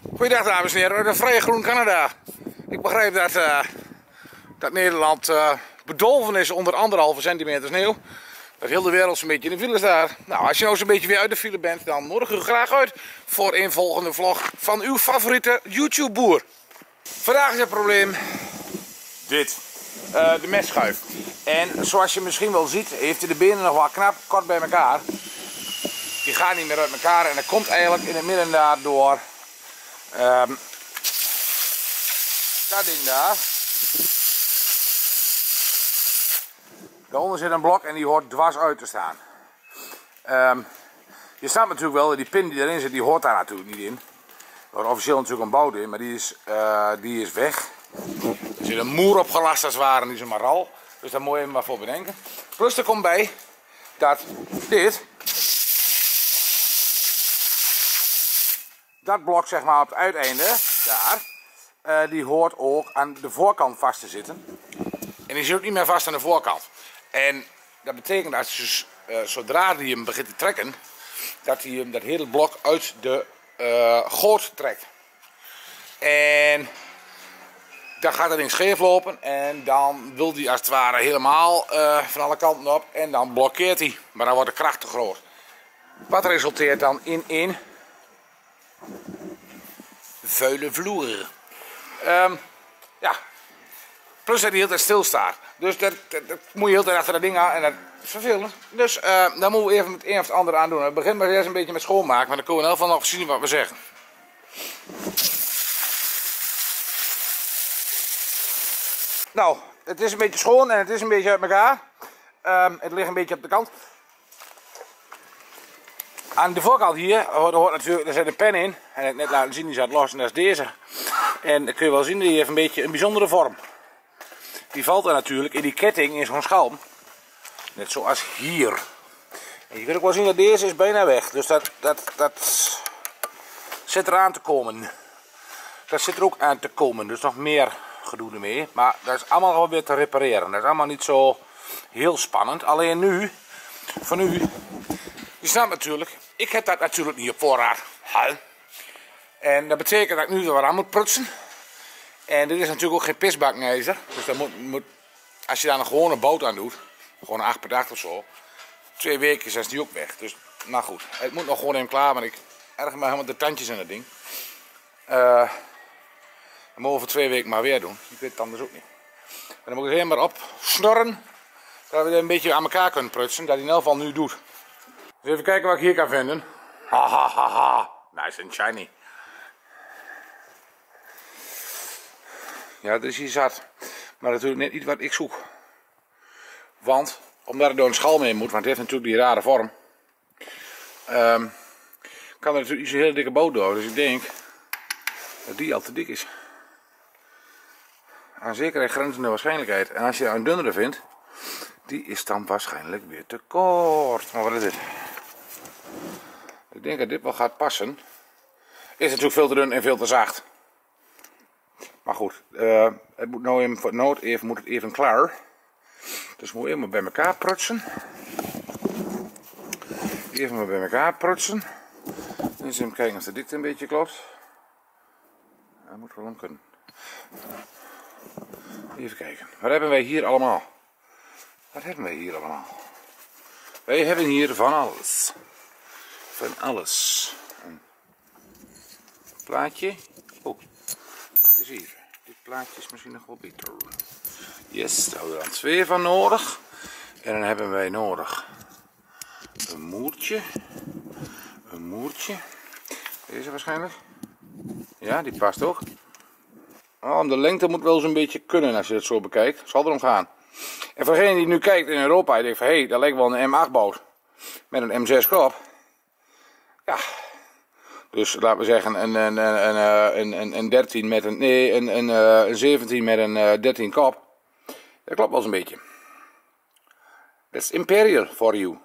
Goeiedag dames en heren, de Vrije Groen Canada. Ik begrijp dat Nederland bedolven is onder 1,5 centimeter sneeuw. Dat heel de wereld zo'n beetje in de file staat. Nou, als je nou zo'n beetje weer uit de file bent, dan nodig ik u graag uit voor een volgende vlog van uw favoriete YouTube boer. Vandaag is het probleem dit, de mestschuif. En zoals je misschien wel ziet, heeft hij de benen nog wel knap kort bij elkaar. Die gaan niet meer uit elkaar en dat komt eigenlijk in het midden daardoor dat ding daar. Daaronder zit een blok en die hoort dwars uit te staan. Je snapt natuurlijk wel, die pin die erin zit, die hoort daar natuurlijk niet in. Er wordt officieel natuurlijk een bout in, maar die is weg. Er zit een moer opgelast als het ware en die is maar al. Dus daar moet je maar voor bedenken. Plus er komt bij dat dat blok zeg maar op het uiteinde, daar, die hoort ook aan de voorkant vast te zitten. En die zit ook niet meer vast aan de voorkant. En dat betekent dat dus, zodra hij hem begint te trekken, dat hij hem dat hele blok uit de goot trekt. En dan gaat het ding scheef lopen en dan wil hij als het ware helemaal van alle kanten op en dan blokkeert hij. Maar dan wordt de kracht te groot. Wat resulteert dan in een vuile vloer. Ja. Plus dat hij heel tijd stilstaat. Dus dat moet je heel tijd achter dat ding aan en dat is vervelend. Dus daar moeten we even het een of het ander aan doen. We beginnen maar eerst een beetje met schoonmaken, maar dan kunnen we in ieder geval nog zien wat we zeggen. Nou, het is een beetje schoon en het is een beetje uit elkaar. Het ligt een beetje op de kant. Aan de voorkant hier hoort natuurlijk, er zit een pen in. En ik net laten zien, die zat los en dat is deze. En dan kun je wel zien, die heeft een beetje een bijzondere vorm. Die valt er natuurlijk in die ketting in zo'n schalm. Net zoals hier. En je kunt ook wel zien dat deze is bijna weg. Dus dat zit er aan te komen. Dat zit er ook aan te komen. Dus nog meer gedoe ermee. Maar dat is allemaal wel weer te repareren. Dat is allemaal niet zo heel spannend. Alleen nu, van u, je snapt natuurlijk, ik heb dat natuurlijk niet op voorraad. En dat betekent dat ik nu er wat aan moet prutsen. En dit is natuurlijk ook geen pisbakijzer. Dus dan moet, als je daar een gewone bout aan doet, gewoon een 8x8 of zo, 2 weken is die ook weg. Dus, nou goed, het moet nog gewoon even klaar, want ik erg maar helemaal de tandjes in het ding. Dat mogen we voor 2 weken maar weer doen. Ik weet het anders ook niet. En dan moet ik er helemaal op snorren, dat we het een beetje aan elkaar kunnen prutsen, dat hij in elk geval nu doet. Dus even kijken wat ik hier kan vinden. Hahaha, nice and shiny. Ja, dat is hier zat. Maar natuurlijk net niet wat ik zoek. Want, omdat het door een schalm heen moet, want het heeft natuurlijk die rare vorm, kan er natuurlijk iets een hele dikke bout door. Dus ik denk dat die al te dik is. Aan zekerheid grenzende waarschijnlijkheid. En als je een dunnere vindt, die is dan waarschijnlijk weer te kort. Maar wat is dit? Ik denk dat dit wel gaat passen. Is natuurlijk veel te dun en veel te zacht. Maar goed, het moet nou even, voor nood even, moet het even klaar. Dus we moeten even bij elkaar prutsen. Even maar bij elkaar prutsen. Eens even kijken of de dikte een beetje klopt. Dat moet wel om kunnen. Even kijken. Wat hebben wij hier allemaal? Wat hebben wij hier allemaal? Wij hebben hier van alles. Van alles. Een plaatje. Oh, wacht eens even. Dit plaatje is misschien nog wel beter. Yes, daar hebben we dan 2 van nodig. En dan hebben wij nodig een moertje. Een moertje. Deze waarschijnlijk. Ja, die past ook. Oh, de lengte moet wel eens een beetje kunnen als je het zo bekijkt. Zal erom gaan. En voor degene die nu kijkt in Europa en denkt van hé, dat lijkt wel een M8 boot met een M6 kop. Ja. Dus laten we zeggen een 13 met een, nee, een 17 met een 13 kop. Dat klopt wel eens een beetje. That's Imperial for you.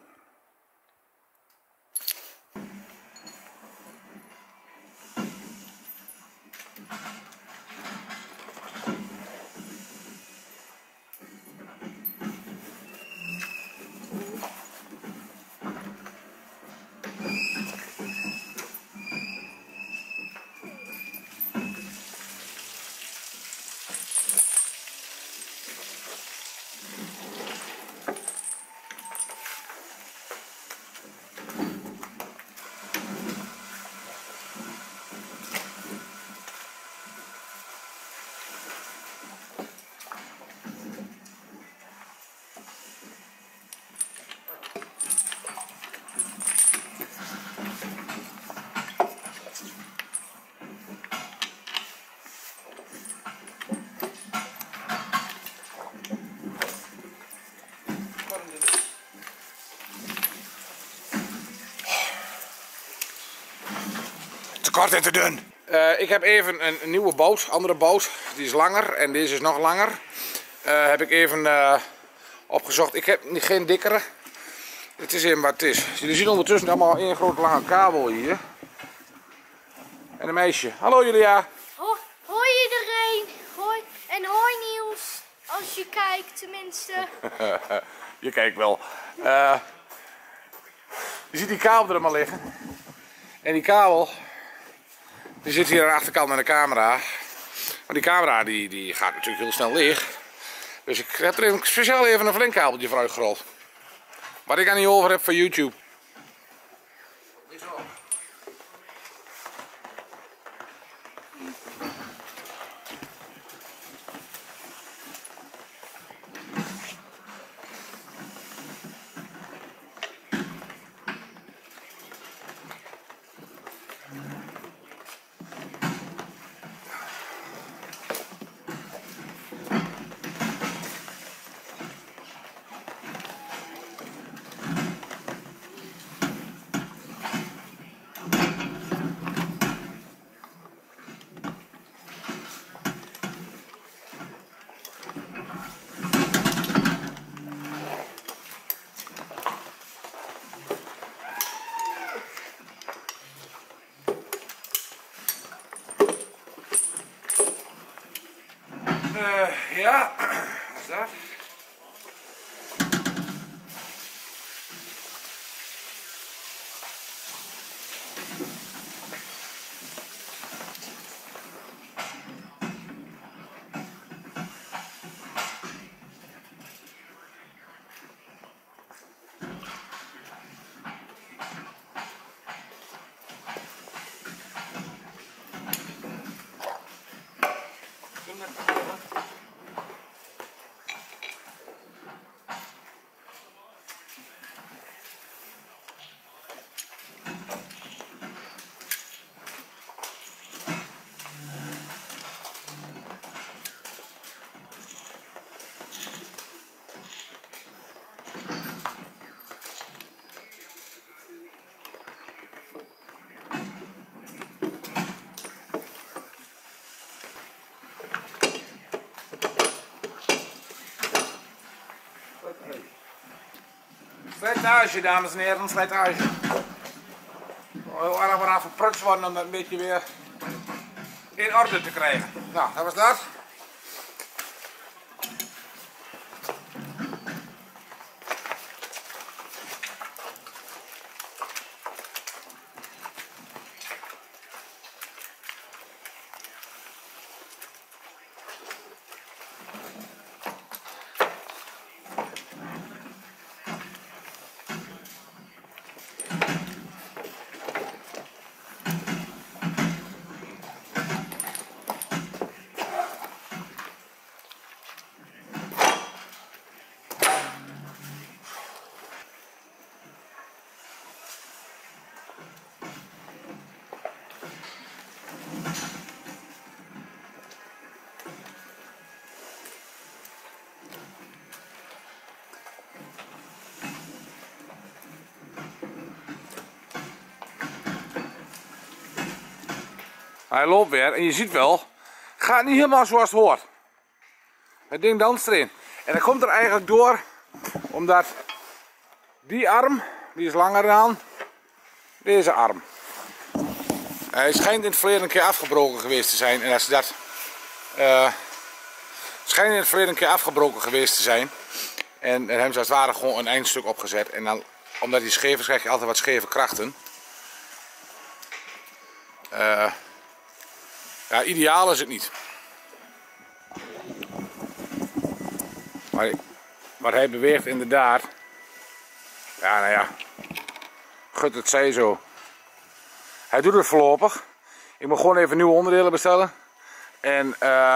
kort en te dun. Ik heb even een nieuwe boot, andere boot. Die is langer en deze is nog langer. Heb ik even opgezocht. Ik heb geen dikkere. Het is even wat het is. Jullie zien ondertussen allemaal één grote lange kabel hier. En een meisje. Hallo Julia. Hoi iedereen. Hoi. En hoi Niels. Als je kijkt tenminste. Je kijkt wel. Je ziet die kabel er maar liggen. En die kabel die zit hier aan de achterkant aan de camera. Maar die camera die gaat natuurlijk heel snel leeg. Dus ik heb er speciaal even een verlengkabeltje voor uitgerold. Wat ik aan niet over heb voor YouTube. Ja, wat is dat? Slijtage, dames en heren, slijtage. Heel erg maar aan verprutst worden om dat een beetje weer in orde te krijgen. Nou, dat was dat. Hij loopt weer en je ziet wel, gaat niet helemaal zoals het hoort. Het ding danst erin. En dat komt er eigenlijk door, omdat die arm, die is langer dan deze arm. Hij schijnt in het verleden een keer afgebroken geweest te zijn. En als je dat schijnt in het verleden een keer afgebroken geweest te zijn. En hebben ze als het ware gewoon een eindstuk opgezet. En dan, omdat die scheef is, krijg je altijd wat scheve krachten. Ja, ideaal is het niet. Maar hij beweegt inderdaad. Ja, nou ja. Gut, het zij zo. Hij doet het voorlopig. Ik moet gewoon even nieuwe onderdelen bestellen. En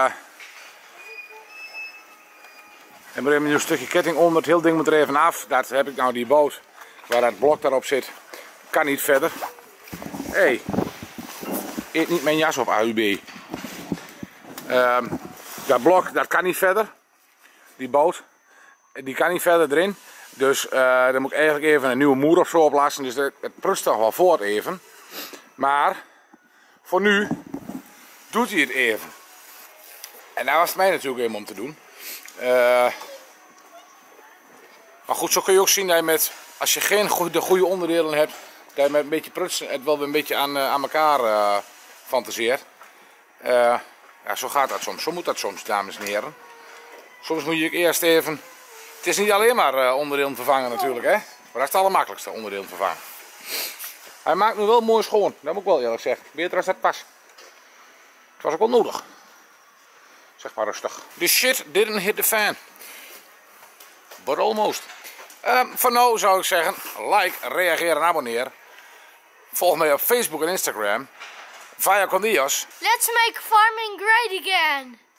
er moet even een nieuw stukje ketting onder. Het hele ding moet er even af. Dat heb ik nou, die boot waar dat blok daarop zit. Kan niet verder. Hé. Eet niet mijn jas op, AUB. Dat blok, dat kan niet verder. Die boot, die kan niet verder erin. Dus dan moet ik eigenlijk even een nieuwe moer of zo oplassen. Dus het prutst toch wel voort even. Maar voor nu doet hij het even. En daar was het mij natuurlijk even om te doen. Maar goed, zo kun je ook zien dat je met, als je geen de goede onderdelen hebt, dat je met een beetje prutsen het wel een beetje aan elkaar fantaseert. Ja, zo gaat dat soms. Zo moet dat soms, dames en heren. Soms moet je eerst even... Het is niet alleen maar onderdelen vervangen natuurlijk, hè. Maar dat is het allermakkelijkste, onderdelen vervangen. Hij maakt nu wel mooi schoon, dat moet ik wel eerlijk zeggen. Beter als dat pas. Het was ook wel nodig. Zeg maar rustig. The shit didn't hit the fan. But almost. Voor nu zou ik zeggen, like, reageer en abonneer. Volg mij op Facebook en Instagram. Vaya con Dios. Let's make farming great again.